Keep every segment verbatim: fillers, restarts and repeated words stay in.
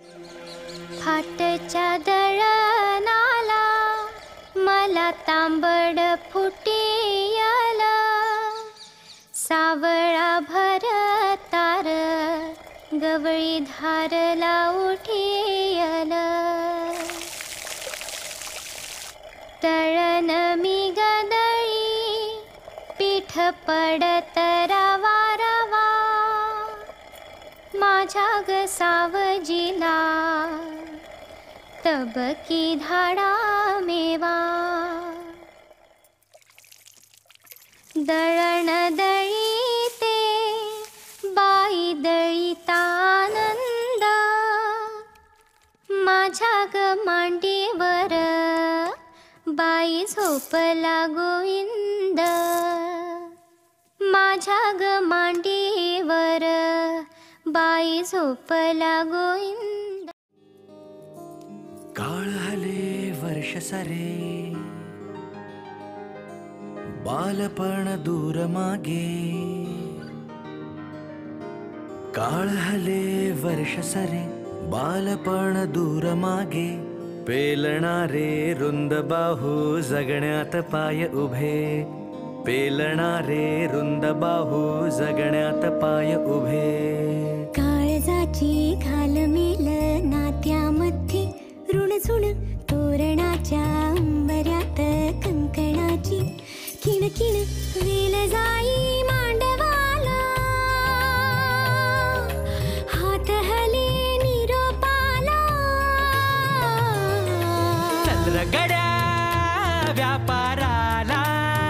फाटच्या दळणाला मला तांबड फुटियल, सावळा भरतार गवळी धारला उठियल. दळण मी गदळी पीठ पडत रवा रवा, माझ्या ग सावजीला तबकी धाडा मेवा. दळण दळीते बाई दळीता आनंद, माझ्या ग मांडीवर बाई झोपला गोविंद. माझ्या ग मांडीवर बाई झोपला गोविंद. काळ हले वर्ष सारे, बालपण दूर मागे. काळ हले वर्ष सारे, बालपण दूर मागे. पेलणारे रुंद बाहू जगण्यात पाय उभे. पेलणारे रुंद बाहू जगण्यात पाय उभे. काळजाची घालमेल नात्यामध्ये ऋणझुण, तोरणाच्या अंबऱ्यात कंकणाची किण किण. वेल जाई मांडवाला, हात हले निरोपाला. चल र गड्या व्यापाराला,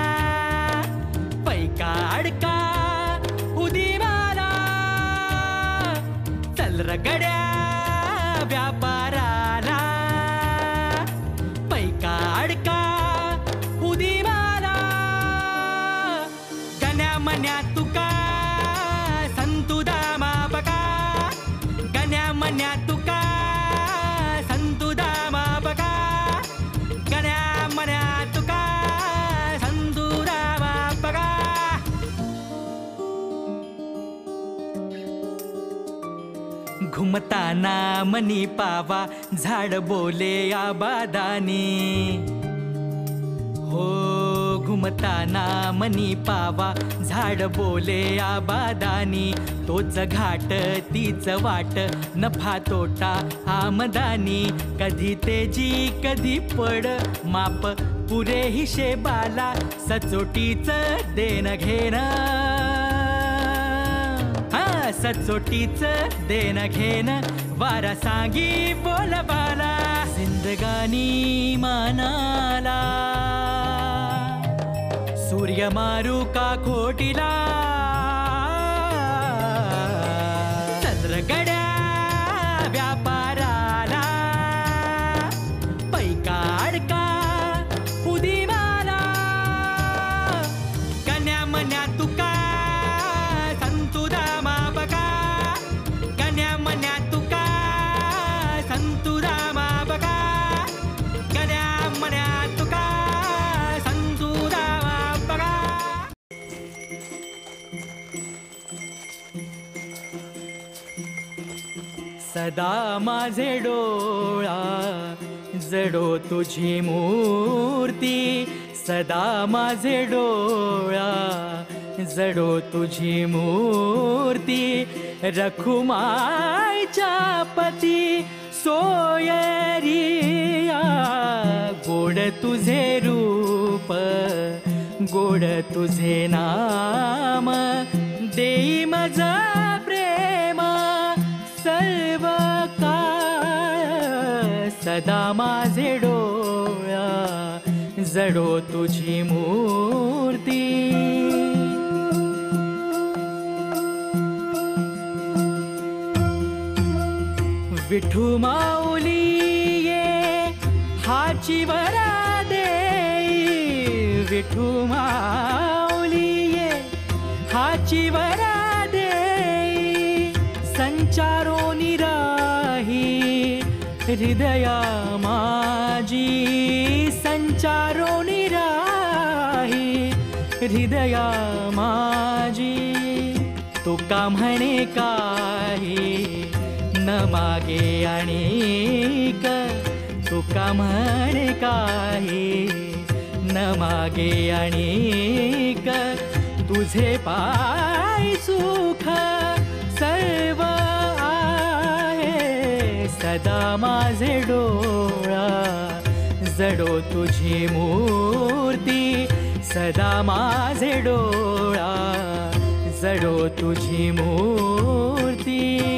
पैका अडका उदी मारा. चल र गड्या व्यापाराला, पैका अडका उदी मारा. गण्या मन्या तुका संतु दामा बका. गण्या मन्या तुका संतु दामा बका. गण्या मन्या तुका संतु दामा बका. घुमताना मनी पावा झाड बोले आबादानी. हो घुमताना मनी पावा झाड बोले आबादानी. तोच घाट तीच वाट नफा तोटा आमदानी. कधी तेजी कधी पड माप पुरे हिशेबाला. सचोटीच देण घेण, सचोटीच देण घेण. वारा सांगी बोलबाला, जिंदगानी मानाला. सूर्य मारू का खोटीला. चंद्र गड्या व्यापाराला, पैका अडका उदी मारा. गण्या मन्या तुका संतु दामा बका. गण्या मन्या तुका संतु दामा बका. गण्या मन्या तुका संतु दामा बका. सदा माझे डोळा जडो तुझी मूर्ती. सदा माझे डोळा जडो तुझी मूर्ती. रखुमाईच्या पती सोयरिया. गोड तुझे रूप गोड तुझे नाम. देई माझा प्रेम सर्व काळ. सदा माझे डोळा जडो तुझी मूर्ती. विठू माऊली ये हाची वरा देई. विठू माऊली ये हाची वरा देई. संचारो निराही हृदया माझी. संचारो निराही हृदया माझी. तुका म्हणे काही न मागे आणिक तुका म्हणे काही, न मागे आणिक तुझे पाय सुख सर्व आहे, सदा माझे डोळा जडो तुझी मूर्ती, सदा माझे डोळा जडो तुझी मूर्ती.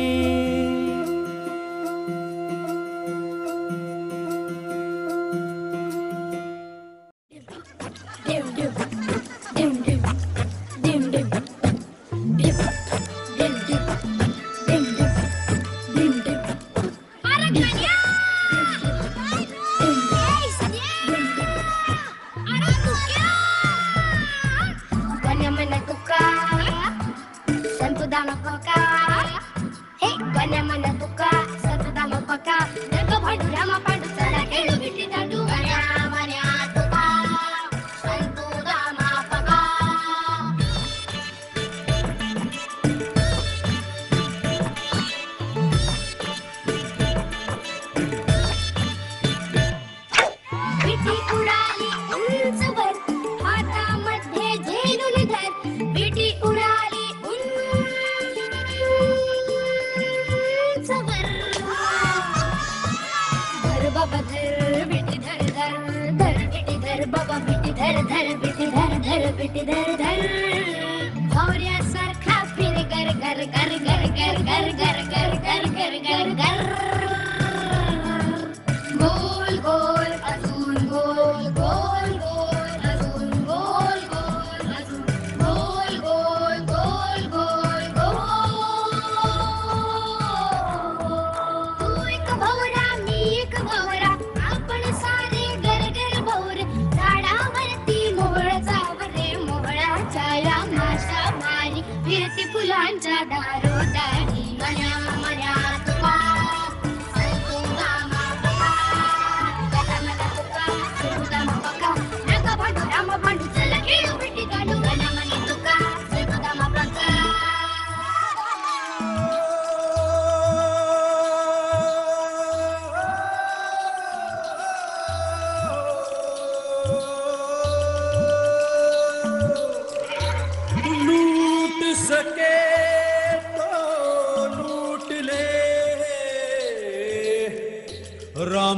राम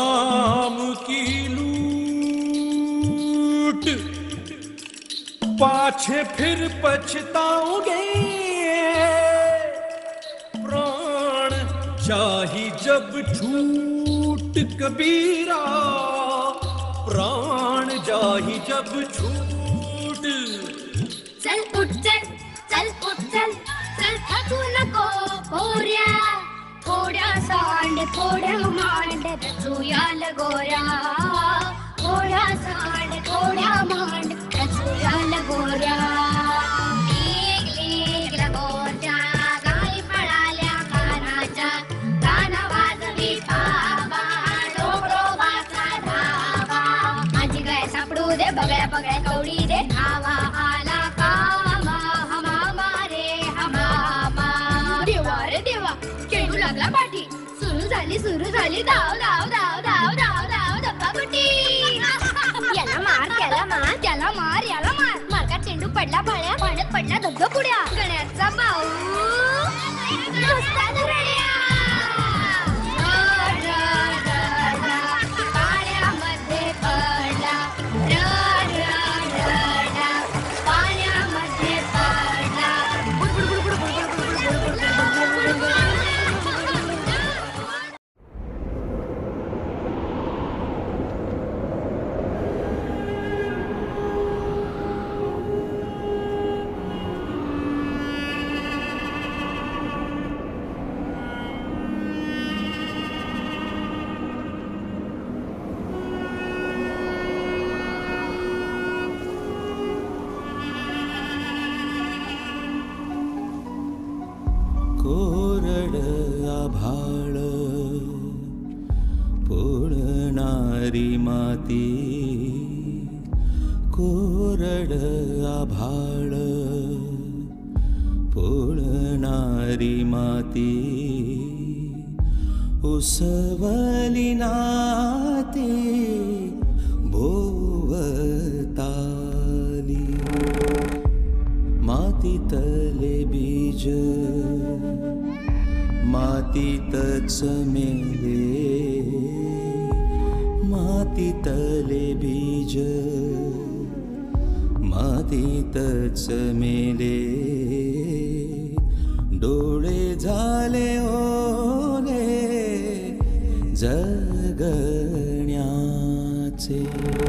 नाम की लूट, पाछे फिर पछताओगे, प्राण चाही जब छूट कबीरा, प्राण जाही जब छूट. चल उठ चल, चल उठ चल, चल थकू नको पोऱ्या, थोड्या सांड थोड्या मांड रचूया लगोऱ्या, थोड्या सांड थोड्या मांड रचूया लगोऱ्या. लेग लेग लगोऱ्या गाई पळाल्या कानाच्या, काना वाजवी बाबा डोकरो वाचा धावा, माझी गाय सापडू दे बगळ्या बगळ्या कवडी दे धावा, आला कामा हमामा रे हमामा. देवा रे देवा खेळू लागला पाठी, सुरू झाली सुरू झाली धाव धाव धाव धाव धाव धाव धप्पाकुटी. याला मार त्याला मार त्याला मार याला मार, मार्गात चेंडू पडला पाळ्या, पाण्यात पडला धबधब पुड्या, गण्याचा भाऊ नुसता धरड्या. र, र, र, र, पाण्यामध्ये पडला, र, र, र, र, पाण्यामध्ये पडला. कोरड आभाळ पोळणारी माती, कोरड आभाळ पोळणारी माती, उसवली नाते भोवताली मातीतले बीज मातीतच मेले मातीतले बीज मातीतच मेले डोळे झाले ओले जगण्याचे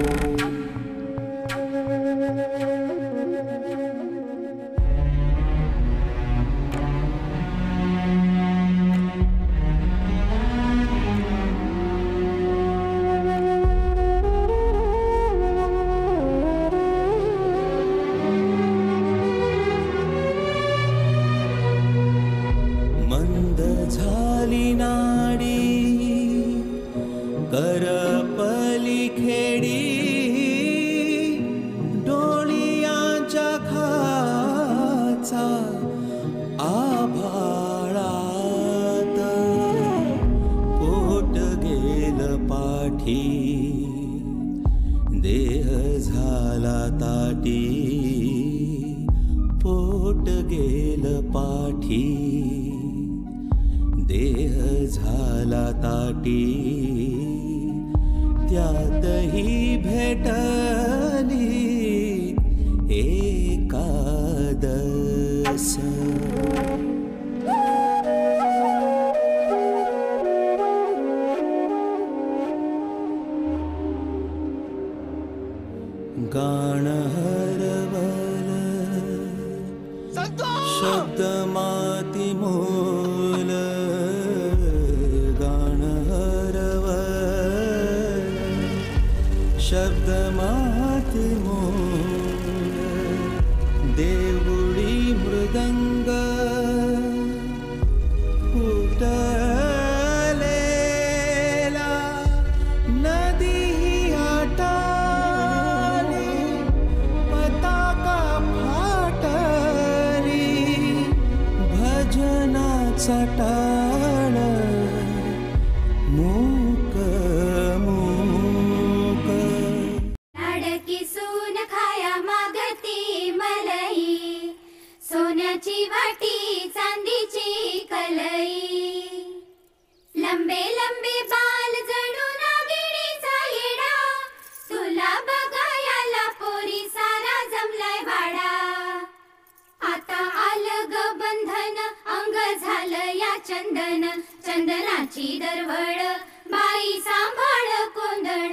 करपली खेडी डोळियांच्या खाचा आभाळात पोट गेल पाठी देह झाला ताटी पोट गेल पाठी देह झाला ताटी त्यातही भेटली एकादश गाण हरवल शब्द माती मोल गाण हरवल शब्द माती मोल देवुडी मृदंग फुटलेला नदी आटाली पताका फाटली भजनाचा टाळ मूक मूक लाडकी सून खाया मागती मलई सोन्याची वाटी चांदीची कलई लंबे लंबे बाल जणू नागिणीचा येडा तुला बघायला पोरी सारा जमलाय वाडा आता आलं ग बंधन अंग झालं या चंदन चंदनाची दरवळ बाई सांभाळ कोंदण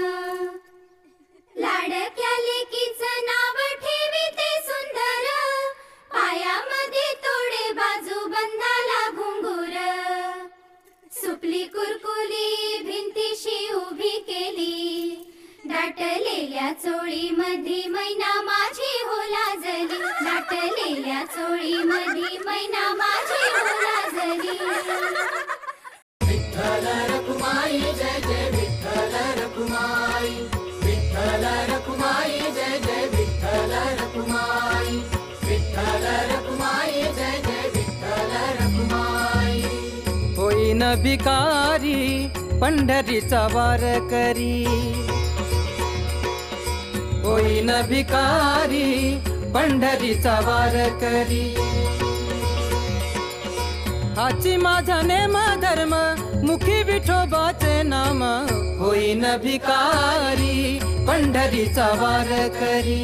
लाडक्या लेकीचं नाव ठेवीते सुंदर पायामध्ये तोडे बाजू बंधाला घुंगूर सुपली कुरकुली भिंतीशी उभी केली दाटलेल्या चोळी मधी मैना माझी हो लाजली दाटलेल्या चोळी मधी मैना माझी हो लाजली विठ्ठल रखुमाई जय जय विठ्ठल रखुमाई विठ्ठल रखुमाई जय जय विठ्ठल रखुमाई विठ्ठल रखुमाई जय जय विठ्ठल रखुमाई होईन भिकारी पंढरीचा वार करी होईन भिकारी पंढरीचा वार करी हाची माझा नेम धर्म मुखी विठोबाचे नाम होईन भिकारी पंढरीचा वार करी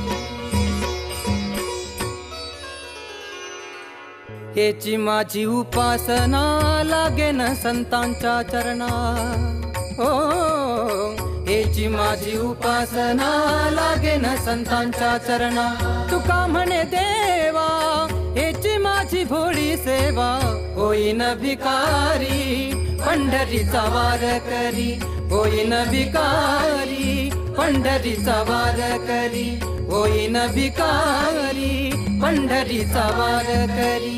हेची माझी उपासना लागेन संतांच्या चरणा ओ हेची माझी उपासना लागेन संतांच्या चरणा तुका म्हणे देवा हेची माझी भोळी सेवा होईन भिकारी पंढरीचा वार करी होईन भिकारी पंढरीचा वार करी होईन भिकारी पंढरीचा वार करी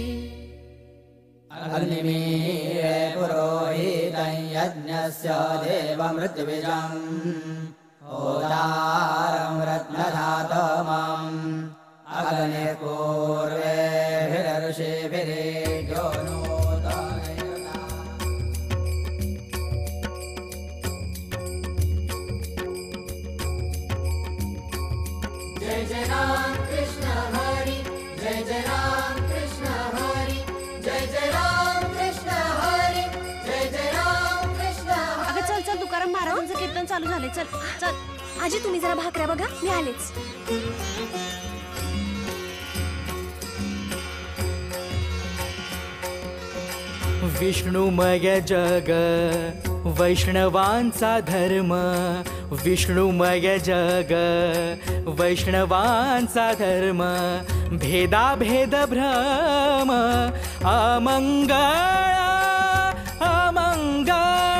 अग्निमीरे पुरोहितं यज्ञस्य देवमृत्युबीजं होतारं रत्नधातमम् अग्निपूर्वेभिरऋषिभिरेभ्यो नोदनैर्ना जय राम कृष्ण हरी, जय जय राम कृष्ण हरी, जय जय राम कृष्ण हरी, जय जय राम कृष्ण हरी. अगं चल चल, तुकाराम महाराजांचं कीर्तन चालू झाले. चल चल. आजी तुम्ही जरा भाकऱ्या बघा, मी आलेच. विष्णुमय जग वैष्णवांचा धर्म, विष्णुमय जग वैष्णवांचा धर्म, भेदाभेद भ्रम अमंगळ अमंगळ.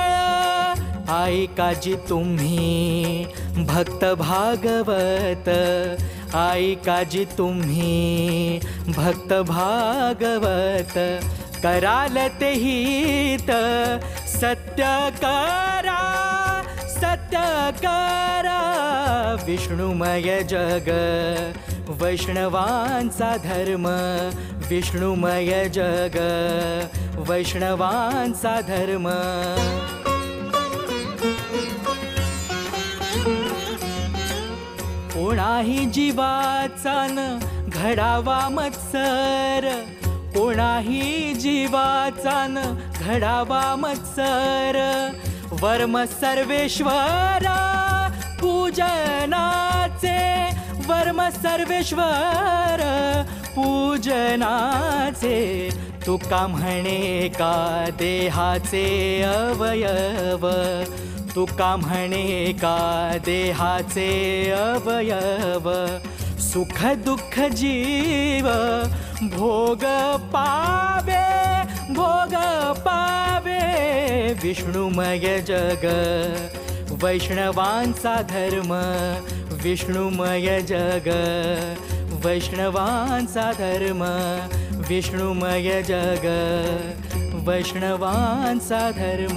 ऐकाजी तुम्ही भक्त भागवत, ऐकाजी तुम्ही भक्त भागवत, कराल ते हित सत्य करा सत्य करा. विष्णुमय जग वैष्णवांचा धर्म, विष्णुमय जग वैष्णवांचा धर्म. कोणाही जीवाचा न घडावा मत्सर, कोणाही जीवाचा न घडावा मत्सर. वर्म सर्वेश्वर पूजनाचे, वर्म सर्वेश्वर पूजनाचे. तुका म्हणे का देहाचे अवयव, तुका म्हणे का देहाचे अवयव. सुख दुःख जीव भोग पावे भोग पावे. विष्णुमय जग वैष्णवांचा धर्म, विष्णुमय जग वैष्णवांचा धर्म, विष्णुमय जग वैष्णवांचा धर्म.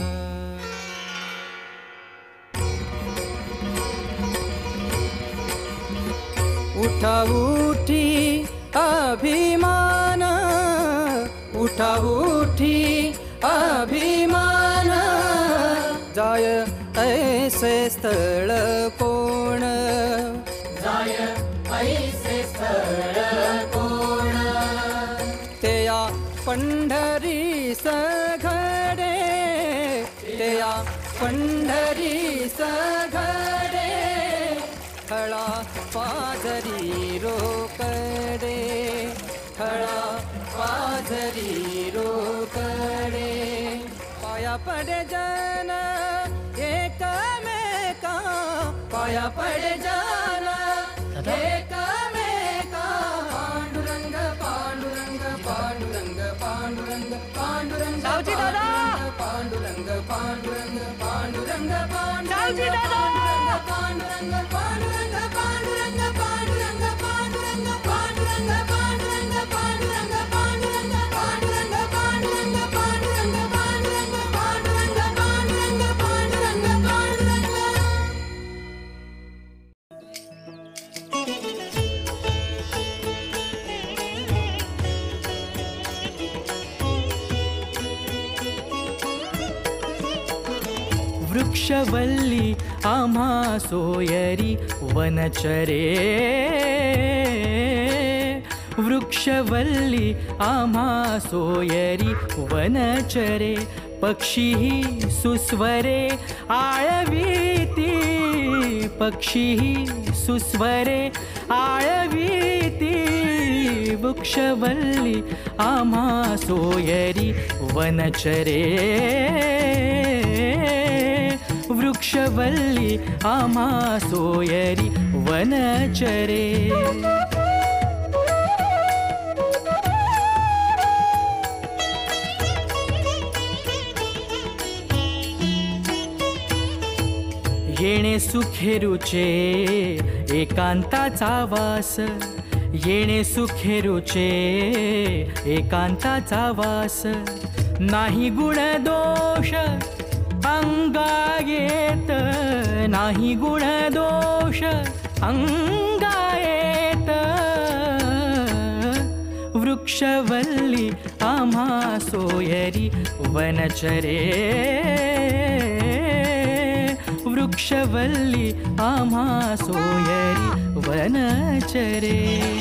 उठा उठी अभिमान, उठा उठी अभिमान. जाय ऐसे स्थळ कोण, जाय ऐसे स्थळ कोण. तेया पंढरी सघडे, तेया पंढरी सघडे. हळा पाजरी रोकडे, हळा पाजरी रोकडे. पाया पडे जन एकमेका, पाया पडे जन एकमेका. पांडुरंग पांडुरंग पांडुरंग पांडुरंग पांडुरंग. सावजी दादा. पांडुरंग पांडुरंग पांडुरंग पांडुरंग. सावजी दादा. पांडुरंग पांडुरंग पांडुरंग पांडुरंग पांडुरंग पांडुरंग पांडुरंग पांडुरंग पांडुरंग पांडुरंग पांडुरंग पांडुरंग पांडुरंग पांडुरंग पांडुरंग पांडुरंग पांडुरंग. वृक्षवल्ली आम्हा सोयरी वनचरे, वृक्षवल्ली आम्हा सोयरी वनचरे. पक्षीही सुस्वरे आळवीती, पक्षीही सुस्वरे आळवीती. वृक्षवल्ली आम्हा सोयरी वनचरे, वृक्षवल्ली आम्हा सोयरी वनचरे. येणे सुखेरुचे एकांताचा वास, येणे सुखेरुचे एकांताचा वास. नाही गुण दोष अंगायेत, नाही गुण दोष अंगायेत. वृक्षवल्ली आम्हा सोयरी वनचरे, वृक्ष वृक्षवल्ली आम्हा सोयरी वनचरे.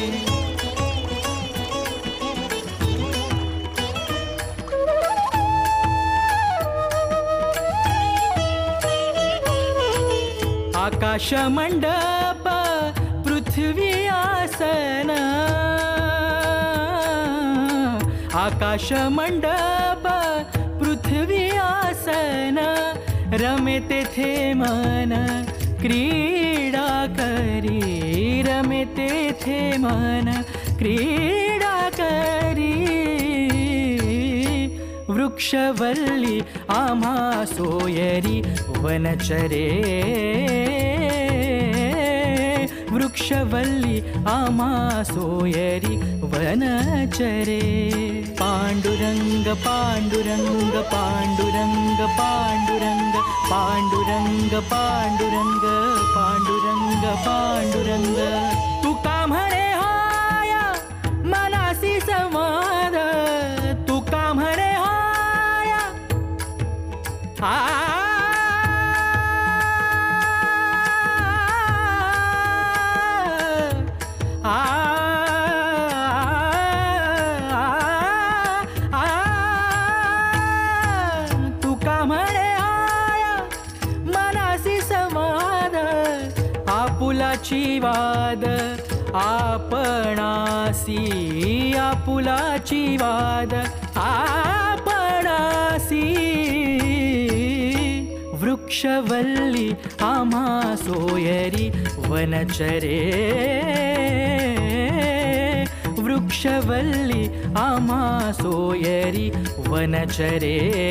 आकाश मंडप पृथ्वी आसन, आकाश मंडप पृथ्वी आसन, रमे तेथे मन क्रीडा करी, रमे तेथे मन क्रीडा करी. वृक्षवल्ली आम्हा सोयरी वनचरे, वृक्षवल्ली आम्हा सोयरी वनचरे. पांडुरंग पांडुरंग पांडुरंग पांडुरंग पांडुरंग पांडुरंग पांडुरंग पांडुरंग. तुका म्हणे हाया मनासी संवाद, तुका म्हणे हाया आ आपुलाची वाद आपणासी, आपुलाची वाद आपणासी. वृक्षवल्ली आम्हा सोयरी वनचरे, वृक्षवल्ली आम्हा सोयरी वनचरे.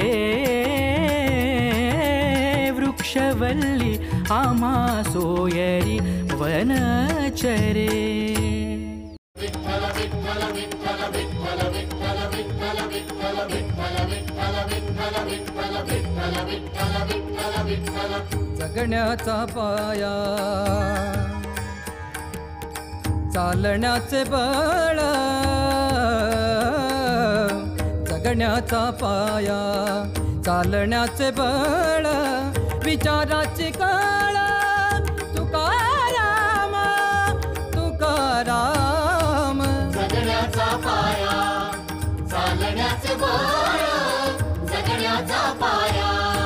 वृक्षवल्ली आम्हा सोयरी वनचरे. जगण्याचा पाया चालण्याचे बळ, जगण्याचा पाया चालण्याचे बळ, विचाराची काळ तुकाराम तुकाराम. जगण्याचा पाया चालण्याचे बळ, जगण्याचा पाया.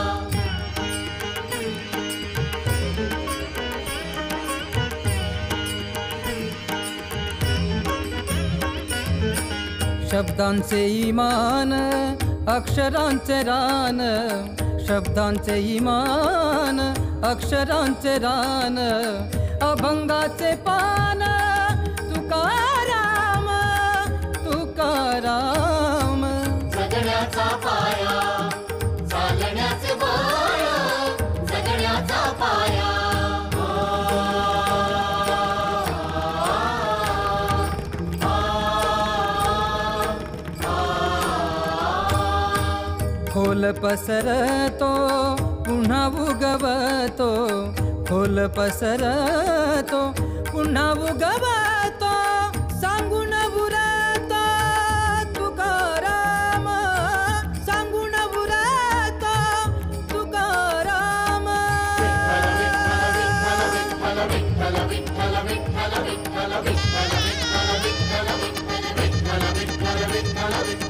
शब्दांचे इमान अक्षरांचे रान, शब्दांचे इमान अक्षरांचे रान, अभंगाचे पान तुकाराम तुकाराम. जगण्याचा पाया चालण्याचे बळ, जगण्याचा पाया. खोल पसरतो पुन्हा उगवतो, खोल पसरतो पुन्हा उगवतो, सांगून उरतो तुकाराम, सांगून उरतो तुकाराम. विठ्ठल विठ्ठल विठ्ठल विठ्ठल विठ्ठल विठ्ठल विठ्ठल विठ्ठल विठ्ठल विठ्ठल विठ्ठल विठ्ठल विठ्ठल विठ्ठल